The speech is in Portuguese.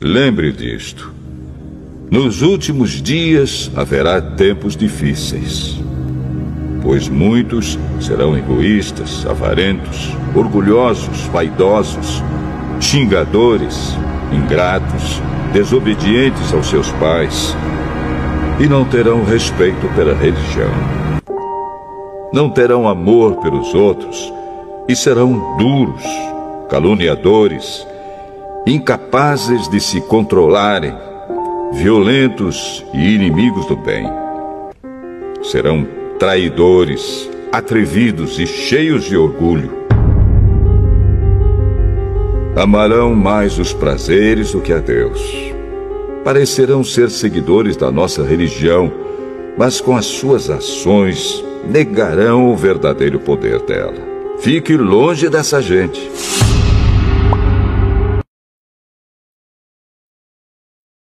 Lembre disto. Nos últimos dias haverá tempos difíceis, pois muitos serão egoístas, avarentos, orgulhosos, vaidosos, xingadores, ingratos, desobedientes aos seus pais, e não terão respeito pela religião. Não terão amor pelos outros e serão duros, caluniadores, incapazes de se controlarem, violentos e inimigos do bem. Serão traidores, atrevidos e cheios de orgulho. Amarão mais os prazeres do que a Deus. Parecerão ser seguidores da nossa religião, mas com as suas ações negarão o verdadeiro poder dela. Fique longe dessa gente.